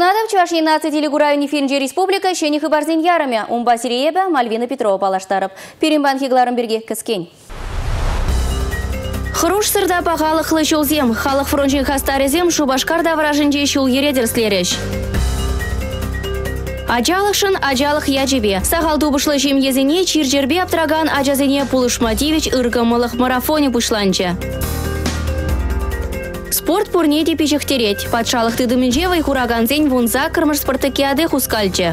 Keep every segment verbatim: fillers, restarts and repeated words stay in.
Кунадов Чувашия нации телегурайни финже республика шені хыбарзен ярымя. Умба Сирееба Мальвина Петрова палаштарып. Перембан хигларым берге кіскен. Хруш сырда пағалықлы шулзем. Халық фронтин хастарезем Шубашкарда вражынже шул ередерслереш. Ажалықшын ажалық яжебе. Сағал тубышлы жем езіне чиржербе аптыраган ажазене Пулышматевич ыргымылық марафоне пушланчы. Спорт пурнеде пешехтереть. Патшалық тыдымынжевай хураганзен вунза кырмыш спартакиады хускальчы.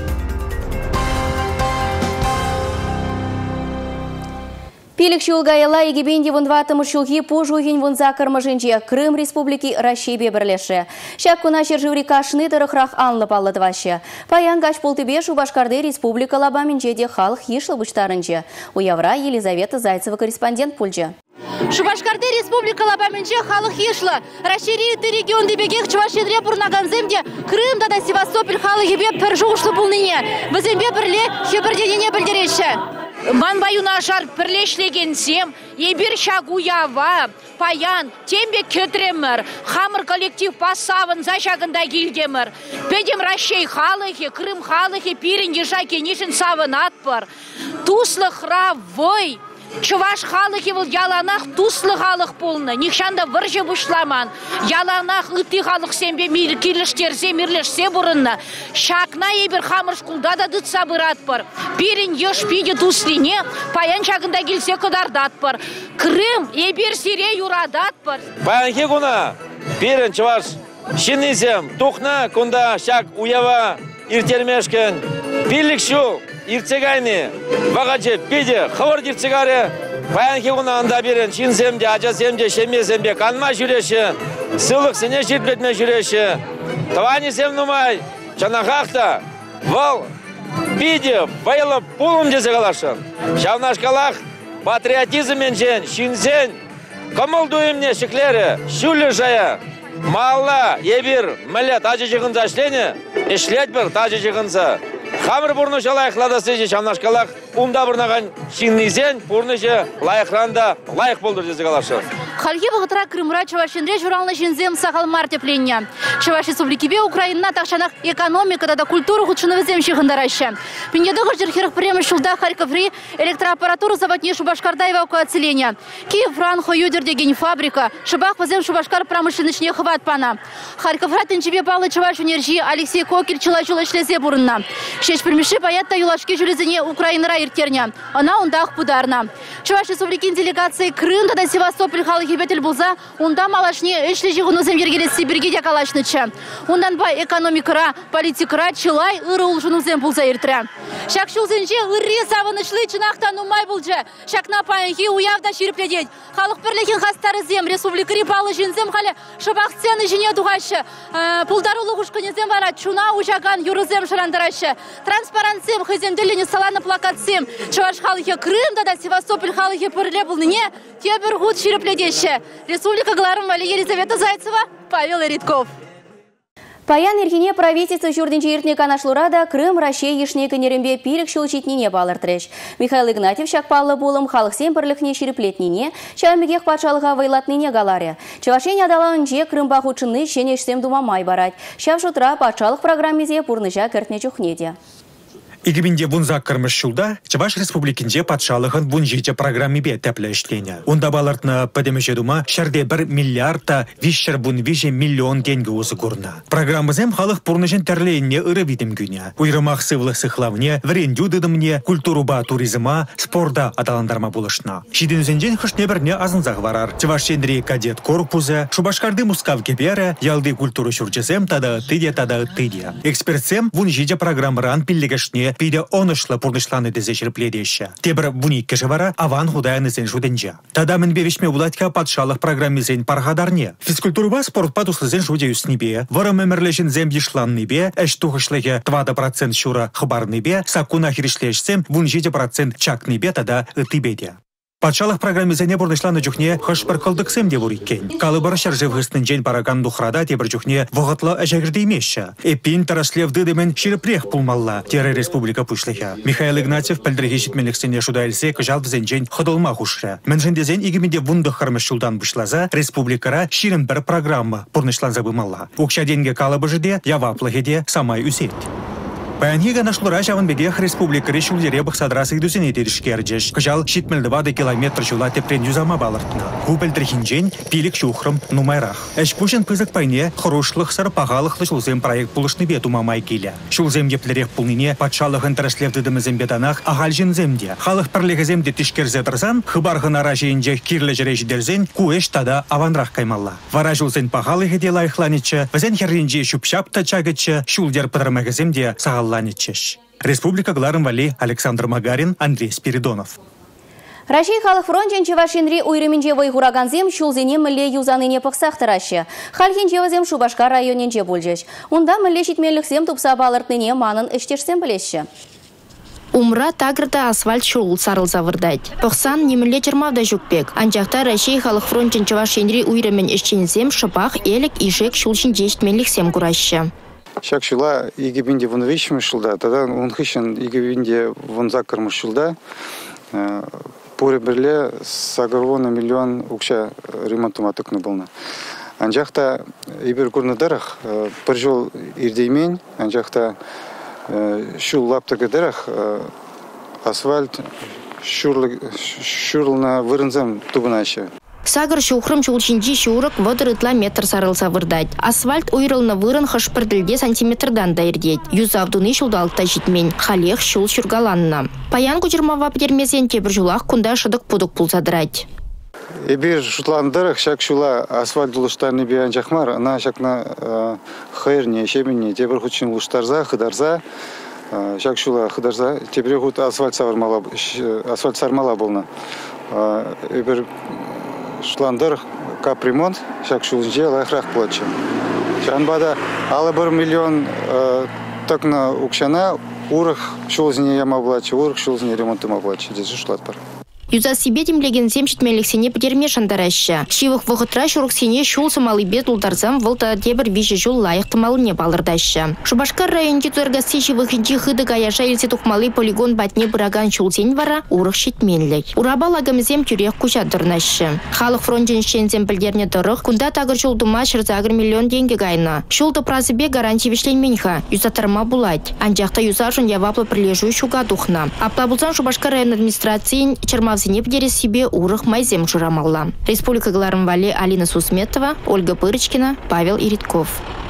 Пилік шулгайла егебенде вунватымы шулги пужугин вунза кырмыжынже Крым Республики Рашибе бірлеші. Шак куна жержури кашны дырықрақ анлы паллытвашы. Паян гач пултыбе Шубашкарды Республика лабаминжеде халық ешлы бұштарынжы. Уявра Елизавета Зайцева корреспондент пульжы. Шубашкарды Республика лабаминже халық ешлы. Рашири ты регион дебегех Чувашедре бурнаганземде Крым да Севастополь халық ебе пір жуғышлы бұлныне. Бізембе бірле хебірденене білдереші. Манбаюна жар пірлешлегенсем, ебір шагуява, паян, тембе кетремір, хамыр коллектив пасавын зашагында келдемір. Педем Рашей халығы, Крым халығы, пирін ежаке нешін савын атпыр. Туслы хравой. Чуваш халығы бұл яланақ туслы халық болны. Нихшанда выржы бұшламан. Яланақ үтті халық сенбе кирліштерзе, мирлешсе бұрынна. Шакна ебір хамыр шкулда да дұтса бұрат бір. Пирін еш пиде туслине, паян шағында келсе кыдардат бір. Крым ебір сире юрадат бір. Паян хегуна, пирін чуваш шиннезем, тухна кунда шак уява иртермешкен. Пирлік шу. Ирцегайны, вағачы, пиде, хавар ирцегаре, паян хегуна анда берін, шинземде, ажасемде, шемеземде, канма жүреші, сылық сіне жетпетме жүреші. Тавани сем нумай, чанахақта, вал, пиде, байлы пулым десе қалашын. Шавнашкалақ, патриотизмен жен, шинзен, комылдуымне шеклері, шүлі жая. Малла, ебір, мілет, ажы жығынса ішлене, ішлет бір, тажы жығынса. Хамыр бұрны жалайық ладасы же шамнашқалақ, ұмда бұрнаған шиннезен, бұрны же лайықранда лайық болдыр десе қалашы. Халги бұғытыра Крымра Чувашинре журналны жинзем сақал мартепленне. Чуваш Республикебе Украина тақшанақ экономикада да культуру худшыны візем шиғындарашы. Пенедығы жерхерық премі шулда Харьковри электроаппаратуру заводне Шубашкарда эвакуацелене. Киев Ранхо юдердеген фабрика, Шыбақ візем Шубашкар промышленничне хват пана. Харьковра тінчебе балы Чуваш Унержи Алексей Кокель чылай-чылай шлезе бұрынна. Шеш пірмеші паятта юлашке жүрезіне Украинара ертерне. Она ундақ пударна. Чуваш Республикин делегации Крым да Севастополь халық ебетіл болса, онда малашне эшлі жиғынызым ергелесі бірге декалашнычы. Ондан ба экономикара, политикара, чылай ұры ұлжынызым болса ертірі. Шак шылзенже ұрре савынышлы чынақтан умай болжы. Шакна паянхи уявда шеріпледет. Халық бірлеген хастары зем, республикари балы жинзем қалі шыбақ цены жіне дуғашы. Пулдарулы ғушқынезем бара чуна ұжаган юрызем шырандарашы. Транспарантсем, хыземделіне саланы плакатсем. Чуваш халығы Крым да Севастополь халығы пірле болныне тебір ғуд шеріпледеші. Республика Гларым Вали Елизавета Зайцева, Павел Эритков. Паян ирхине правительство журдинче иртне канашлурада Крым Рашей ешне көнерімбе пирік шулчитнине балыртырыш. Михаил Игнатьев шакпалы болым халық семпірлікне шереплетнине, чамегех патшалыға вайлатныне галаре. Чавашен адаланже Крым бахучыны шенешсем думамай барать. Шав шутра патшалық программезе пурныжа кертне чухнеде. Игибинде вунзак кырмыш шулда, Чуваш Республикинде патшалығын вунжите программебе тәплі іштлене. Онда балартны пәдемеше дума шәрде бір миллиардта вишшер бун виже миллион тенге осы көрна. Программызем халық пурнышын тәрлейіне ұры битім күне. Уйрымақ сывлық сықлавне, врендю дыдымне, культуруба туризма, спорда аталандарма болышна. Шиден үзенжен хышне бірне азынзақ варар. Чувашендре кадет корпузы, Шубашкарды мускав кебері, ялды культуру шурчесем тада тыде тада тыде. Экспертсем вунжите программыран пиллегешне пиде онышлы пурнышланы дезе жерпледеші. Тебір вуник кешевара аван худайынызен жуденже. Тада мен бевишме улатка патшалық программизен парғадарне. Физкультуруба спорт патуслызен жуде үснебе, варым өмірлешін зем ешланнебе, әш тухышлығы двадцать процент шура хыбарнебе, сакуна хиришлешсем вунжите процент чакнебе тада ытыбеде. Патшалық программизене бұрнышланы жүхне хышпыр қылдықсым деп ұриккен. Калыбыр шаржы вғыстын жен параган дұқрада тебір жүхне вғытлы әжәгірді емеші. Эпин тараслев дыдымен ширіпрех пулмалла, тері республика пұшлыға. Михаил Игнатьев пәлдірге жетмеліксіне шуда әлсе күжалдызен жен қыдылма құшыры. Мінжіндезен игімінде вұнды қырмыш жылдан бұшлаза республикара ширін бір программа бұрнышлан забымалла. Оқша денге калыбы жыде, яваплығыде самай үсет. Паянхига нашлыра жавынбегех республика решулдере бұқсадрасы идусене дедішкердеш. Күжал шитмілді вады километр жула тепрен юзама балыртына. Хупелдірхинжен пилік шухрым нумайрақ. Әшпушен пызык пайне хорошлық сыр пағалықлы шулзем проект пулышны бету мамай келі. Шулзем еплерек пулнине патшалық интереслевдідімізем бетанақ ағал жинземде. Халық пірлігіземде тішкерзе тұрсан, хыбарғын ара жейінже кирлі жіре жидерзен куэш тада аванрақ каймалла. Вара шулзен пағалығы де лайықланычы, візен херринже шупшапта чагычы, шулдер пыдырмағыземде сағал Ланичеш. Республика Гларым Вали, Александр Магарин, Андрей Спиридонов. Россия халық фронтен Чевашинри уйрыминже вайхураганзем шулзене міле юзаныне пықсақтырашы. Халхин Чевазем Шубашка районенже бөлжеш. Онда міле шитмеліксем тупса балыртныне манын іштешсем білеші. Умра тагырда асфальт шул сарыл завырдайд. Пықсан неміле жырмавда жүкпек. Анжақта Россия халық фронтен Чевашинри уйрымин ішчензем шыпақ елік ишек шулшин жештмеліксем күрашы. Шакшила игибинде вон вещмеш шулда, тогда он хищен игибинде вон закормыш шулда. Поре берле сагарвона миллион укша ремонтума тыкны болна. Анжақта ибер курнадарах пыржол ирдеймен, анжақта шул лаптыгы дарах асфальт шурлна вырынзам тубынашы. Сагыр шухрым шулшинжи шурык вадырытла метр сарылса вырдайд. Асфальт уйрылны вырын хышпырдылде сантиметрдан дайырдейд. Юзавдуны шулдалықта житмен. Халех шул шургаланна. Паян күжірмава птермезен тебір жулақ күнда шыдық пудық пулсадырайд. Эбир шутландырық шак шула асфальт улыштарны биян жақмар. Ана шакна хайырне, шеменне, тебір хүтшін улыштарза, хыдарза. Шак шула хыдарза, тебір құт асфальт сармала болна. Эбир Шландыр капремонт, шак шулынже лайхрах плачы. Шанбада алы бір миллион токна укшана, урых шулзіне яма плачы, урых шулзіне ремонтыма плачы. Дезі шлат бар. Юза себе демлеген земшітмеліксене пітерме шандараща. Шивық вғытра шурықсене шул самалы бет ұлдарзам вылта дебір виші жул лайықтымалыне балырдаща. Шубашкар районде туэргасы шивықынчи хыды гаяша елсе тухмалы полигон батне бұраган шулсен вара урық шетменлік. Ураба лагамызем тюрек кучадырнаща. Халық фронтен шензем білдерне дырық, күнда тағыр шулдыма шырзагыр миллион денге гайна. Шулды празыбе гарантия вишленменха, юзатарма булать. Анжақта юзашын яваплы прилежу шуга духна. Аплабулзан Шубашкар район администрациян черма Зенепдере себе урых майзем журамалла. Республика Гларым Вали, Алина Сусметова, Ольга Пырочкина, Павел Иритков.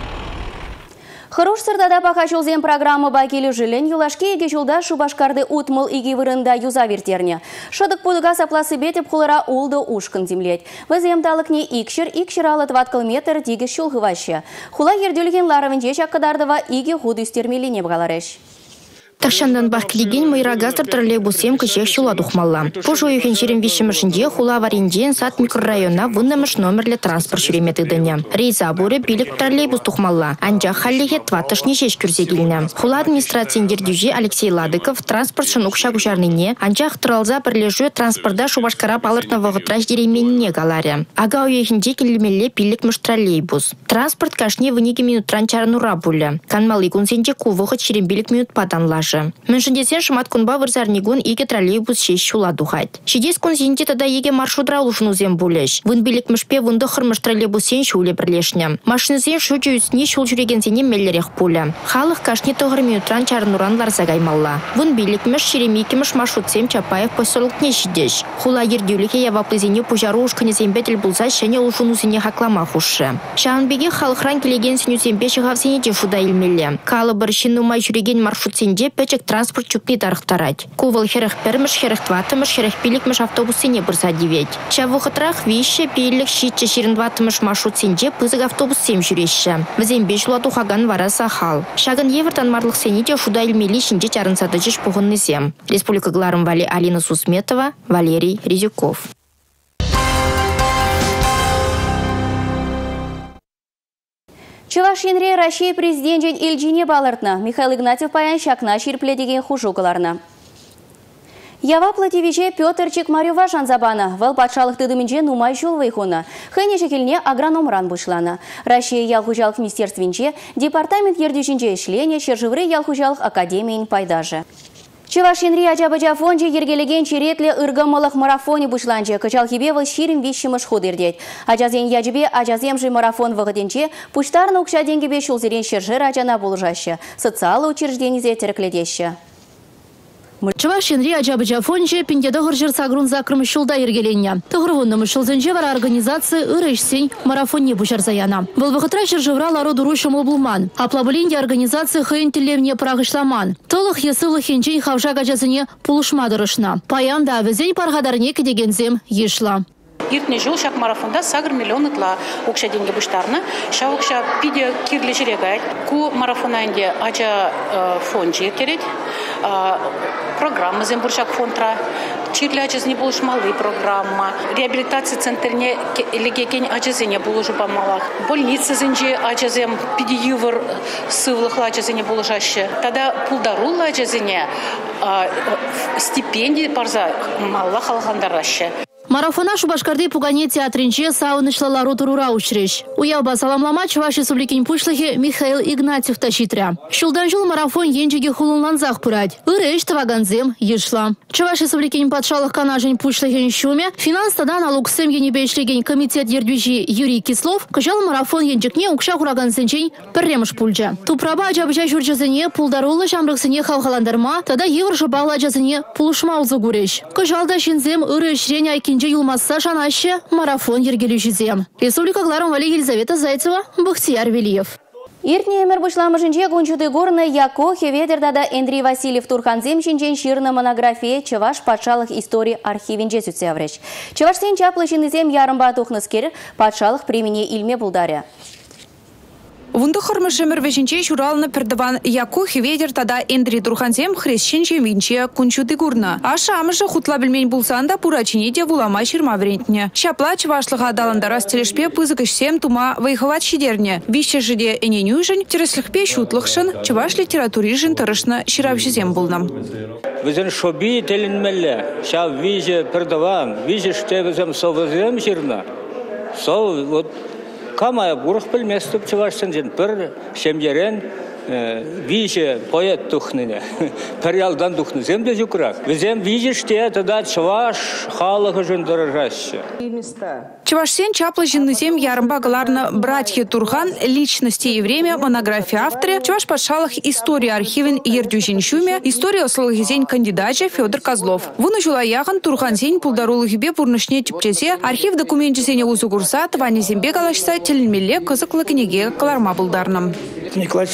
Хорош сырдада пока жолзем программа бакелі жилен юлашке еге жолда Шубашкарды утмыл иге вырында юза вертерне. Шыдық пудыга сапласы бетіп құлыра улды ушкын землет. Візем талықне икшір, икшір алыт ваткал метр дигі шулғы вашы. Хула ерділген ларывынже шаққыдардыва иге худ үстермеліне бұғаларыш. Таршандан бақлиген майрагастыр троллейбусем кішек шула дұхмалла. Пұжу үйген жерін вишімішінде хула варенден сат микрорайона выннамыш номерлі транспорт жүреметідіне. Рейза бұры билік троллейбус дұхмалла. Анжақ халлеге тватышне шеш күрзе келіне. Хула администрациян дердюжи Алексей Ладыков транспортшын ұқша күшарныне анжақ тұралза бірлежу транспорда Шубашкара палыртна вағытраш деременіне галаре. Ага үйегінде келімелі билікміш троллейбус. Транспорт кашне вынеге минутран чарнура бұлі. Канмалы күнсенде кувығыт шерен билік минут паданлаш. Меншіндесен шымат күнба вырзарнигун иге троллейбус шеш шула духать. Шедес күнсенде тада еге маршрутра ұлшынузен бұлеш. Вын билікмішпе вынды қырмыш троллейбусен шуле бірлешне. Машинызен шучу үстіне шул жүрегенсене меллерек пулі. Халық кашне тоғыр минутран чарнуран ларзагаймалла. Вын билікміш шеремейкіміш маршрутсем Чапаев поселокне шедеш. Хула ердеуліке яваплызене пужару ұшқынезен бетіл бұлза шәне ұлшынузене хаклама құшы. Шанбеге халықран келеген сенюзенбе шығавсене де шуда илмелі. Калы бір шинумай жүреген маршрутсенде печек транспорт чупни дарықтарать. Кувал херех пермеш, херех тватымеш, херех пиликмеш автобусыне бұрса девет. Чавуғытрах вище, пилік, шитче шеріндватымеш маршрутсенде пызык автобусем жүреші. Візен бешуладу хаган вараса хал. Шагын евертан марлық сенеде шуда илмели шинде чарынсады жеш бұғынны зем. Республика Гларым Вали, Алина Сусметова, Валерий Резюков. Чувашинре Россия президентен Ильджине балыртна. Михаил Игнатьев паян шакна ширпле деген хужуғыларына. Ява плативиче Петр Чекмарёва жанзабана. Вал патшалық тыдымынже нумай жол вайхуна. Хэне жекелне агрономран бушлана. Россия ялхужалық министерствинче департамент ердюшінче ішлене Шержевры ялхужалық академиин пайдажы. Чевашинри Аджабаджа фонже ергелеген черетле ыргамылық марафоне бушланче кычал хибевыл ширим вишшимыш худырдет. Аджазен яджбе аджаземжи марафон вғыденче пуштарны укша денгебе шулзерен Шержер аджана булжаще. Социалы учрежденизе терекледеще. Чувашинри Аджабаджа фонже пиндеда гыржыр сагрун закрым шулда ергеленне. Тұғырвынным шулзенже вара организации ырышсень марафонне бушарзаяна. Был вахытра Шержевра лароду рушым облман. Аплабыленде организации хайын телевне прағышламан. Толық есылы хенчен хавжа гажазыне пулышмадырышна. Паянда авезень паргадарне кедегензем ешла. Иртне жыл шак марафонда сагр миллион ытла укша деньги буштарна. Ша укша пиде кирле жерегайт. Ку марафонанде ача фончи керет. Программа зембуршак фонтра. Чирле ачазне булыш малы программа. Реабилитация центрне легекен ачазене булыжу памалах. Больница зенже ачазем пиде ювар сывлыхла ачазене булыжаще. Тогда пулдарула ачазене стипендии парза малла халхандараще. Марафона Шубашкарды пугане театринче саунышлала ротурура учреш. Уяба саламлама Чуваш Республикин пушлахи Михаил Игнатьев тащитря. Шулдан жыл марафон енчеге хулунланзах пурать. Иреш таваганзем ешла. Чуваш Республикин патшалых канажень пушлахин шуме. Финанс тада налуксем енебешлеген комитет ердюжи Юрий Кислов. Кажал марафон енчекне укша хураганзенчень перремыш пульджа. Тупраба Аджабаджа журджазыне пулдарулы жамрыксыне халхаландарма. Тада евр жабала джазыне пулышма узагуреш. Кажалда шинзем иреш рень айкин Юлмасса шанаще марафон ергелюжизем. Республика Гларом Вали Елизавета Зайцева, Бахтияр Велиев. Иртне эмер бушламышынче гунчуды горны яко хеветердада Андрей Васильев Турханзем шинчен ширна монография Чеваш патшалық истории архивинче сүтсевреш. Чеваш сен чаплы шинызем ярымба тухныскер патшалық премине илме булдаря. Вунды хормышымыр вешінче журалны пердаван яку хеведер тада Эндрей Турханзем хрещенче винче кунчуды гурна. Аша амыжы хутла білмейн булсанда пурачине де вулама ширма врентне. Шапла чевашлыға адаландара стелешпе пызыкышсем тума вайховат шидерне. Вище жиде эненюжын, тереслыхпе шутлықшын, чеваш литературижын тұрышны ширавшизем булнам. Візін шоби теленмелі, ша виже пердаван, виже штевізем совызем жирна. Сол, вот, Камая бурых пельместуп чувашсан жен пір шемдерен виже поэт тухныне, периалдан тухны земде жукрак. Визем виже ште тогда чуваш халығы жен дорожаще. Чувашсен чаплы жиннызем ярымба галарна братья Турхан личности и время монографии авторы Чуваш патшалых история архивен ердюжин шуме история ослылыгезень кандидатча Федор Козлов. Вуны жулаяхан Турханзень пулдарулыгебе пурнышне типчесе архив документчесене узугурса твани зембе галашса теленмелле кызыклы книге каларма булдарным. Николай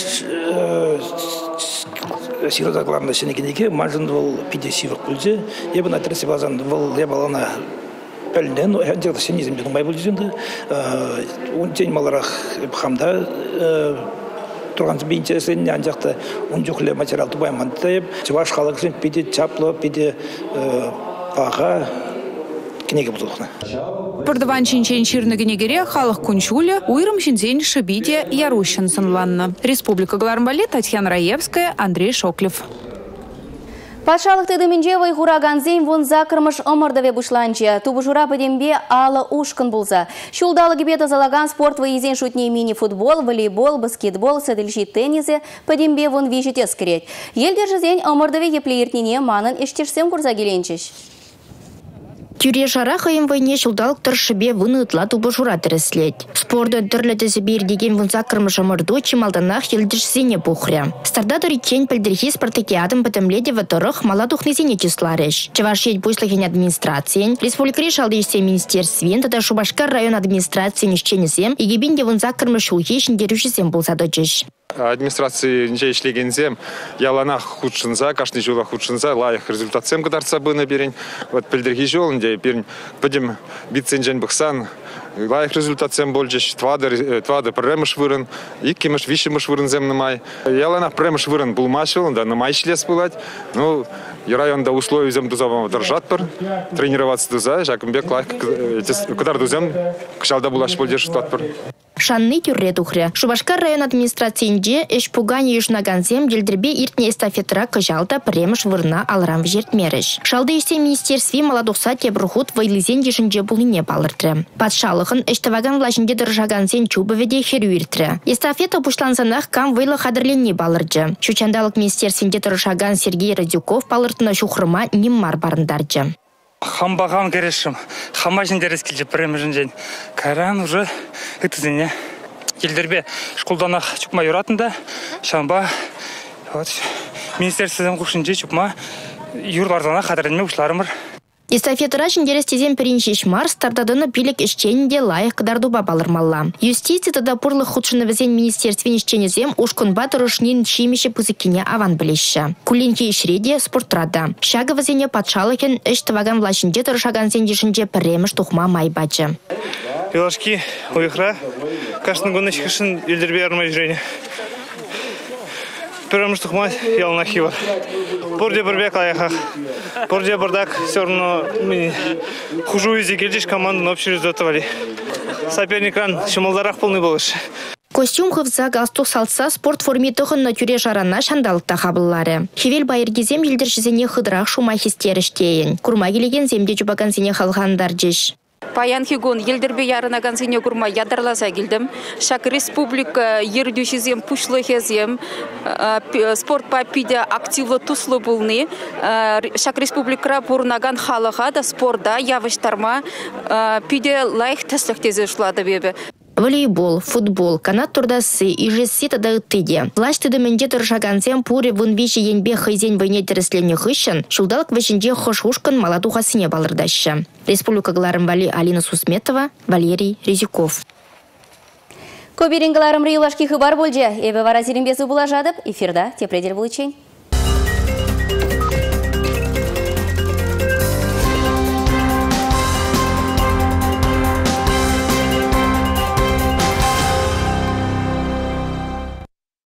сирозакларында сенекенеге мажын был пиде сивық бүлде. Ебін әтіресі базан был ебалана пәлінден, әндерді сенезімде думай бұл жүзінді. Он день маларақ хамда тұрғансы бей интересен әндерді он жүхлі материал тубайманды. Чуваш халық жын пиде чаплы, пиде баға книге бұзылықны. Пырдыван чинчен ширны генегере халық күнчулі, уйрым шинзен шибиде ярущын сынланны. Республика Глармбали, Татьяна Раевская, Андрей Шоклев. Патшалық тыдымынже вайхураганзен вон закырмыш омырдыве бушланче. Тубужура бідембе алы ушкын булза. Шулдалы гібе тазалаган спорт вайызен шутне мини-футбол, волейбол, баскетбол, сәділші теннизе бідембе вон вижетес керет. Елдержізен омырдыве еплеертнене манын ештешсем курза келенчеш. Тюре жара хайым войне шулдалық тұршыбе выны ұтла тубы жура тіріслет. Спорды түрлі бейір деген вынза кірмыша мұрду чималданақ елдішсене бұқря. Старда дұритчен пілдірхи спартакиадым бітімледе ватырық мала тухнезене числареш. Чываш ет бұйслығын администрациян, республикари шалды есе министерствен, тада Шубашкар район администрациян ішченесем, егебенде вынза кірмыш улхешін дерушесем болсады жүш. Администрации нже ишлегензем ялана худшынза, кашны жула худшынза, лайық результатсем кадарца бына берен. Вот пілдірхи жолынде берін будем битсенжен бұқсан, лайық результатсем болжеш, твады премыш вырын, иккемыш вишемыш вырын земнымай. Ялана премыш вырын булмаш да намай шлес булать. Ну, и районда условия зем дузавам держат пар, тренироваться дуза, жакымбек лайық кадар дузем, кшалда булаш болдеш тат пар. шанны тюрре тухры. Шубашкар район администрациинде эш пугани южнаганзем елдербе иртне эстафетра кыжалда премеш вырна алрам жертмереш. Шалды иште министерстве молодухса тебрухут вайлызен дешінже булыне балыртры. Патшалығын эштаваган влажынде дыржаганзен чубоведе херюиртры. Эстафета бушланзанах кам вайлы хадырленне балырджы. Чучандалық министерственде дыржаган Сергей Радюков балыртына шухрыма ниммар барындарджы. Хамбагам керешим, хамажин дерескилже премежин жен. Каран уже ытызыне. Елдербе школданах чукма юратында, шамба вот министерстводен кушинже чукма юрларзана хадырленме ушларымыр. Эстафетара жіндерестезен переншеш мар стартадыны пилік ішченінде лайық кыдардуба балырмалла. Юстиция тада пурлық худшынывызен министерствен ішченезем ушкунба тұрышнин шимеші пызыккене аван білешші. Кулинке ішреде спортрада. Шагывызене патшалыкен іш тываган влашынде тұрышаганзен дешінже піреміш тухма майбачы. Пилашки уйхра, кашны гуны шкышын елдербе армай жрені. Піреміш тухма ялна хива. Порде бірбек аяқақ. Порде бірдак все равно хужу изи келдиш команду общерезотовали. Соперникан шымылдарақ полный болыш. Костюм хывза галстук салса спорт форме тұғын натюре жарана шандалықта қабыллары. Хевел байыргезем елдершізіне хыдырақ шума хистеріштейін. Курма келеген земде жұбаган зене қалғандар жеш. Паян хигон елдербе ярынаган сене курма ядарласа келдім. Шак республика ердюшізем пушлыхезем спорт папиде активлы туслы булны. Шак республика пурнаган халыға да спорда явыштарма пиде лайық тәслік тезе ұшлады бебе. Волейбол, футбол, канат турдасы, ижесси тада ыттыде. Влаш тыдымінде тұршаганзем пуре вунвиші енбе хайзен войне тереслені хыщын, шулдалық вәшінде хыш-хушкын маладухасыне балырдашы. Республика Гларым Вали Алина Сусметова, Валерий Резюков. Көбереңгіларым рейулашки хыбар болже, эбе вара зерінбесі бұлажадып, эфирда тепредер бұл için.